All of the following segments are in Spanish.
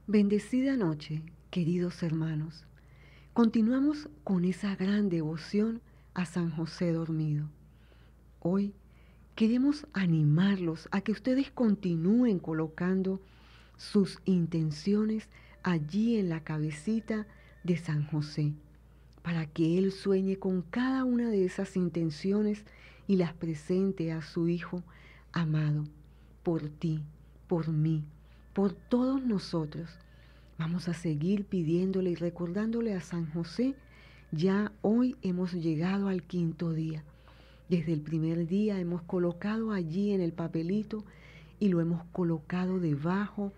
Bendecida noche, queridos hermanos. Continuamos con esa gran devoción a San José dormido. Hoy queremos animarlos a que ustedes continúen colocando sus intenciones allí en la cabecita de San José, para que Él sueñe con cada una de esas intenciones y las presente a su Hijo amado, por ti, por mí, por todos nosotros. Vamos a seguir pidiéndole y recordándole a San José. Ya hoy hemos llegado al 5.º día. Desde el primer día hemos colocado allí en el papelito y lo hemos colocado debajo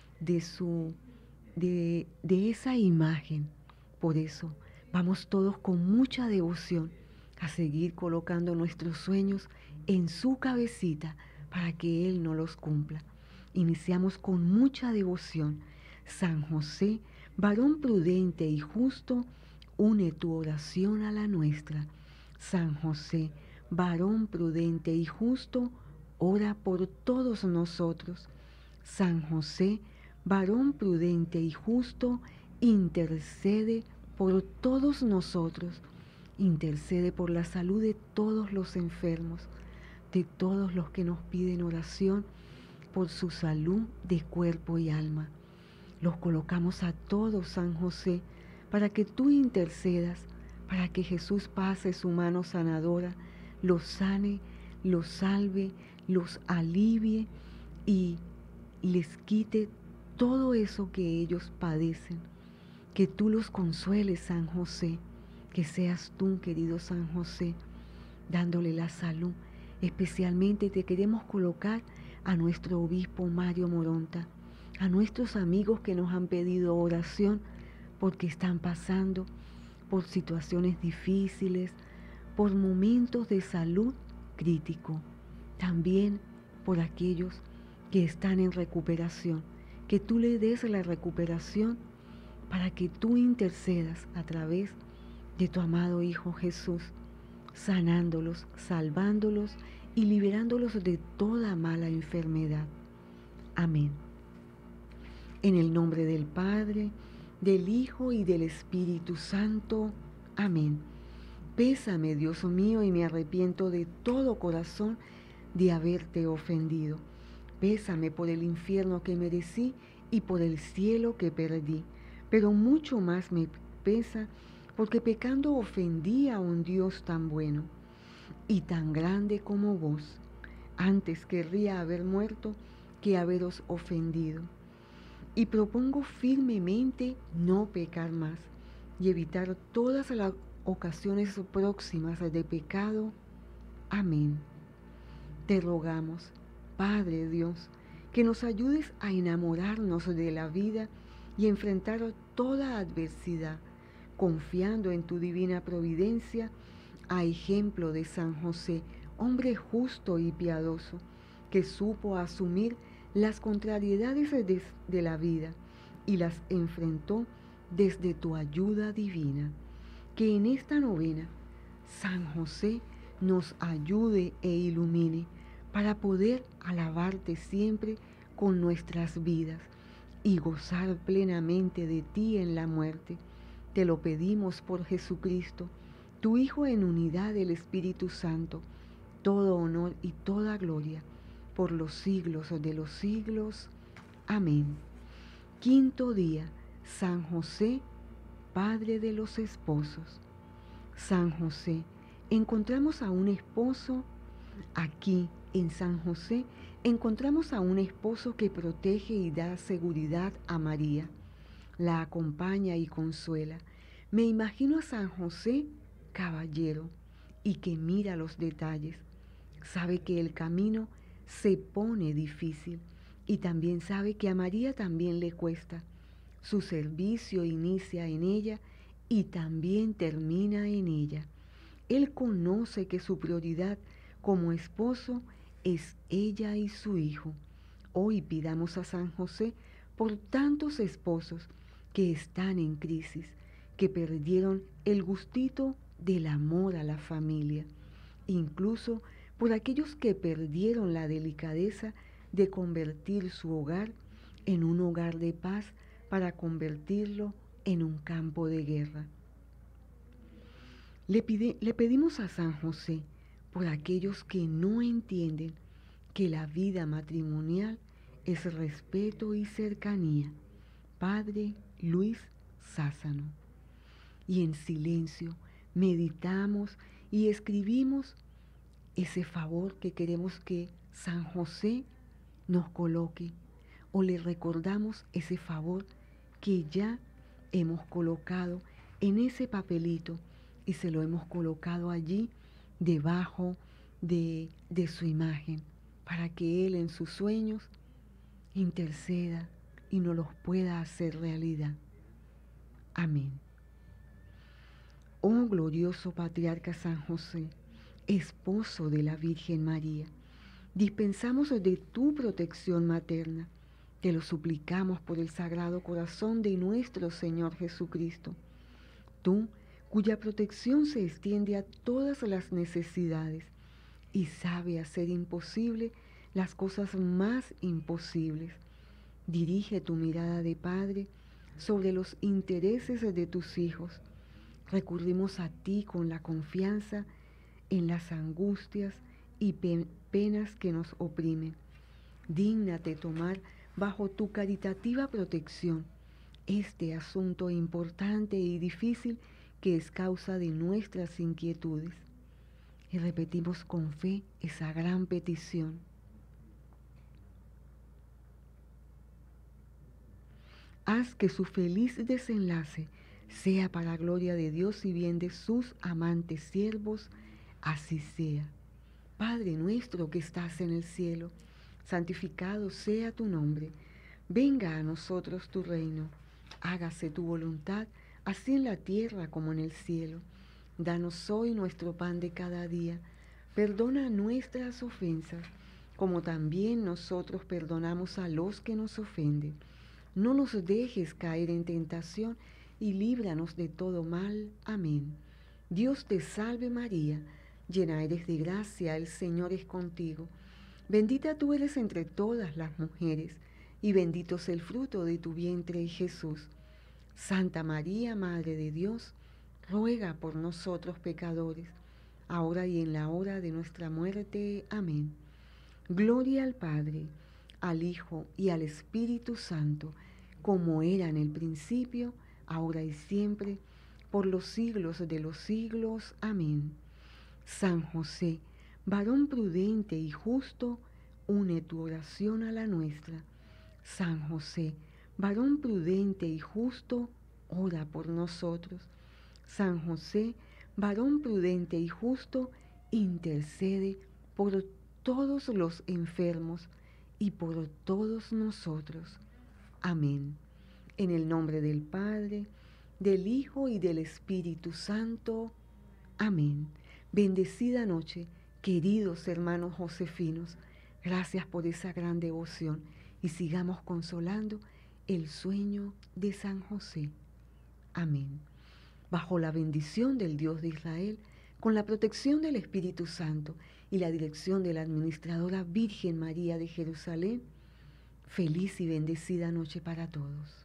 de esa imagen. Por eso vamos todos con mucha devoción a seguir colocando nuestros sueños en su cabecita para que Él no los cumpla. Iniciamos con mucha devoción. San José, varón prudente y justo, une tu oración a la nuestra. San José, varón prudente y justo, ora por todos nosotros. San José, varón prudente y justo, intercede por todos nosotros. Intercede por la salud de todos los enfermos, de todos los que nos piden oración por su salud de cuerpo y alma. Los colocamos a todos, San José, para que tú intercedas, para que Jesús pase su mano sanadora, los sane, los salve, los alivie y les quite todo eso que ellos padecen. Que tú los consueles, San José, que seas tú, querido San José, dándole la salud. Especialmente te queremos colocar a nuestro obispo Mario Moronta, a nuestros amigos que nos han pedido oración porque están pasando por situaciones difíciles, por momentos de salud crítico. También por aquellos que están en recuperación, que tú le des la recuperación para que tú intercedas a través de tu amado Hijo Jesús, sanándolos, salvándolos y liberándolos de toda mala enfermedad. Amén. En el nombre del Padre, del Hijo y del Espíritu Santo. Amén. Pésame, Dios mío, y me arrepiento de todo corazón de haberte ofendido. Pésame por el infierno que merecí y por el cielo que perdí. Pero mucho más me pesa porque pecando ofendí a un Dios tan bueno y tan grande como vos. Antes querría haber muerto que haberos ofendido. Y propongo firmemente no pecar más y evitar todas las ocasiones próximas de pecado. Amén. Te rogamos, Padre Dios, que nos ayudes a enamorarnos de la vida y enfrentar toda adversidad, confiando en tu divina providencia, a ejemplo de San José, hombre justo y piadoso, que supo asumir las contrariedades de la vida y las enfrentó desde tu ayuda divina. Que en esta novena San José nos ayude e ilumine para poder alabarte siempre con nuestras vidas y gozar plenamente de ti en la muerte. Te lo pedimos por Jesucristo, tu Hijo, en unidad del Espíritu Santo, todo honor y toda gloria por los siglos de los siglos. Amén. 5.º día, San José, Padre de los esposos. San José, encontramos a un esposo aquí en San José. Encontramos a un esposo que protege y da seguridad a María, la acompaña y consuela. Me imagino a San José, caballero, y que mira los detalles. Sabe que el camino se pone difícil y también sabe que a María también le cuesta. Su servicio inicia en ella y también termina en ella. Él conoce que su prioridad como esposo es ella y su hijo. Hoy pidamos a San José por tantos esposos que están en crisis, que perdieron el gustito del amor a la familia, incluso por aquellos que perdieron la delicadeza de convertir su hogar en un hogar de paz para convertirlo en un campo de guerra. Le pedimos a San José por aquellos que no entienden que la vida matrimonial es respeto y cercanía. Padre Luis Sassano. Y en silencio meditamos y escribimos ese favor que queremos que San José nos coloque, o le recordamos ese favor que ya hemos colocado en ese papelito y se lo hemos colocado allí debajo de su imagen, para que Él en sus sueños interceda y nos los pueda hacer realidad. Amén. Oh glorioso patriarca San José, esposo de la Virgen María, dispensamos de tu protección materna. Te lo suplicamos por el Sagrado Corazón de nuestro Señor Jesucristo. Tú, cuya protección se extiende a todas las necesidades y sabe hacer imposible las cosas más imposibles. Dirige tu mirada de Padre sobre los intereses de tus hijos. Recurrimos a ti con la confianza en las angustias y penas que nos oprimen. Dígnate tomar bajo tu caritativa protección este asunto importante y difícil que es causa de nuestras inquietudes. Y repetimos con fe esa gran petición. Haz que su feliz desenlace sea para gloria de Dios y bien de sus amantes siervos, así sea. Padre nuestro que estás en el cielo, santificado sea tu nombre. Venga a nosotros tu reino. Hágase tu voluntad, así en la tierra como en el cielo. Danos hoy nuestro pan de cada día. Perdona nuestras ofensas, como también nosotros perdonamos a los que nos ofenden. No nos dejes caer en tentación y líbranos de todo mal. Amén. Dios te salve María, llena eres de gracia, el Señor es contigo. Bendita tú eres entre todas las mujeres, y bendito es el fruto de tu vientre, Jesús. Santa María, Madre de Dios, ruega por nosotros pecadores, ahora y en la hora de nuestra muerte. Amén. Gloria al Padre, al Hijo y al Espíritu Santo, como era en el principio, ahora y siempre, por los siglos de los siglos. Amén. San José, varón prudente y justo, une tu oración a la nuestra. San José, varón prudente y justo, ora por nosotros. San José, varón prudente y justo, intercede por todos los enfermos y por todos nosotros. Amén. En el nombre del Padre, del Hijo y del Espíritu Santo. Amén. Bendecida noche, queridos hermanos josefinos. Gracias por esa gran devoción y sigamos consolando el sueño de San José. Amén. Bajo la bendición del Dios de Israel, con la protección del Espíritu Santo y la dirección de la administradora Virgen María de Jerusalén, feliz y bendecida noche para todos.